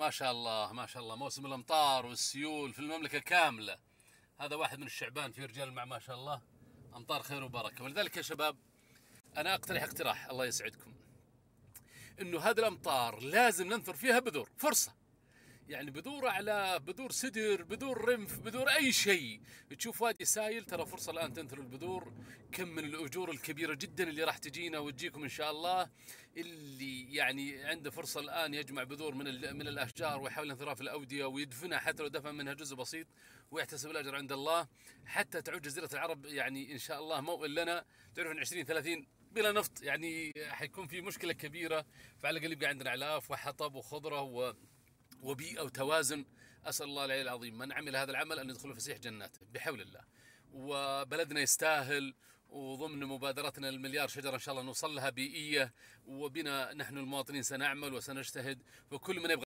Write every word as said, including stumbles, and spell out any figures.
ما شاء الله ما شاء الله، موسم الامطار والسيول في المملكه كامله. هذا واحد من الشعبان في رجال مع ما شاء الله امطار خير وبركه. ولذلك يا شباب انا اقترح اقتراح الله يسعدكم، انه هذه الامطار لازم ننثر فيها بذور، فرصه يعني بذور على بذور سدر، بذور رنف، بذور اي شيء. تشوف وادي سايل، ترى فرصه الان تنثروا البذور. كم من الاجور الكبيره جدا اللي راح تجينا وتجيكم ان شاء الله. اللي يعني عنده فرصه الان يجمع بذور من من الاشجار ويحاول ينثرها في الاوديه ويدفنها، حتى لو دفن منها جزء بسيط، ويحتسب الاجر عند الله، حتى تعود جزيره العرب يعني ان شاء الله موئل لنا. تعرف ان عشرين ثلاثين بلا نفط يعني حيكون في مشكله كبيره، فعلى الاقل يبقى عندنا اعلاف وحطب وخضره و وبيئة وتوازن. أسأل الله العلي العظيم من عمل هذا العمل أن يدخل فسيح جناته بحول الله. وبلدنا يستاهل، وضمن مبادرتنا المليار شجرة إن شاء الله نوصل لها بيئية، وبنا نحن المواطنين سنعمل وسنجتهد. وكل من يبغى